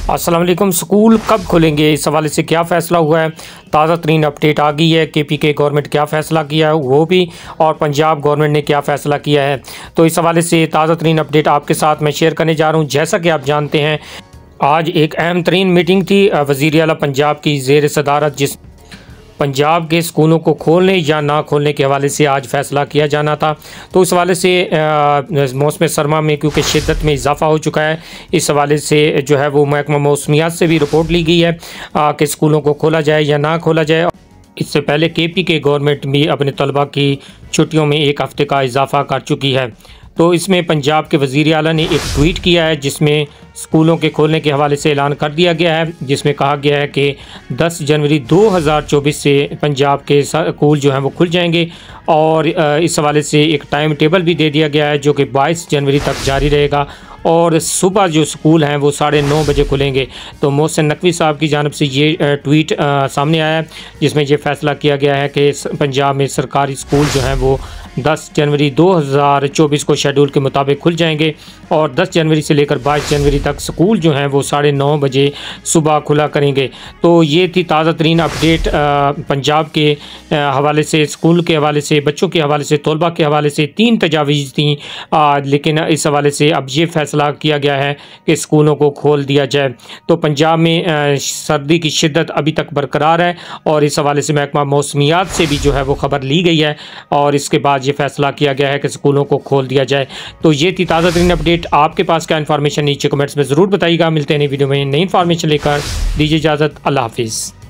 अस्सलाम वालेकुम। स्कूल कब खुलेंगे, इस हवाले से क्या फ़ैसला हुआ है। ताज़ा तरीन अपडेट आ गई है। KPK गवर्नमेंट क्या फ़ैसला किया है वो भी, और पंजाब गवर्नमेंट ने क्या फ़ैसला किया है। तो इस हवाले से ताज़ा तरीन अपडेट आपके साथ मैं शेयर करने जा रहा हूँ। जैसा कि आप जानते हैं, आज एक अहम तरीन मीटिंग थी वज़ीर आला पंजाब की ज़ेर सदारत, जिस पंजाब के स्कूलों को खोलने या ना खोलने के हवाले से आज फ़ैसला किया जाना था। तो इस हवाले से मौसम सरमा में क्योंकि शिद्दत में इजाफ़ा हो चुका है, इस हवाले से जो है वो महकमा मौसमियात से भी रिपोर्ट ली गई है कि स्कूलों को खोला जाए या ना खोला जाए। इससे पहले KPK गवर्नमेंट भी अपने तलबा की छुट्टियों में एक हफ़्ते का इजाफ़ा कर चुकी है। तो इसमें पंजाब के वज़ीर आला ने एक ट्वीट किया है जिसमें स्कूलों के खोलने के हवाले से ऐलान कर दिया गया है, जिसमें कहा गया है कि 10 जनवरी 2024 से पंजाब के स्कूल जो हैं वो खुल जाएंगे। और इस हवाले से एक टाइम टेबल भी दे दिया गया है जो कि 22 जनवरी तक जारी रहेगा, और सुबह जो स्कूल हैं वो 9:30 बजे खुलेंगे। तो मोहसिन नकवी साहब की जानिब से ये ट्वीट सामने आया है, जिसमें ये फ़ैसला किया गया है कि पंजाब में सरकारी स्कूल जो हैं वो 10 जनवरी 2024 को शेड्यूल के मुताबिक खुल जाएंगे, और 10 जनवरी से लेकर 22 जनवरी तक स्कूल जो हैं वो 9:30 बजे सुबह खुला करेंगे। तो ये थी ताज़ा तरीन अपडेट पंजाब के हवाले से, स्कूल के हवाले से, बच्चों के हवाले से, तलबा के हवाले से। 3 तजावीज़ थी, लेकिन इस हवाले से अब ये फ़ैसला किया गया है कि स्कूलों को खोल दिया जाए। तो पंजाब में सर्दी की शिद्दत अभी तक बरकरार है, और इस हवाले से महकमा मौसमियात से भी जो है वो ख़बर ली गई है, और इसके बाद ये फ़ैसला किया गया है कि स्कूलों को खोल दिया जाए। तो ये थी ताज़ा तरीन अपडेट। आपके पास क्या इन्फॉर्मेशन नीचे कमेंट्स में ज़रूर बताइएगा। मिलते हैं नई वीडियो में नई इन्फॉर्मेशन लेकर। दीजिए इजाज़त। अल्लाह हाफिज़।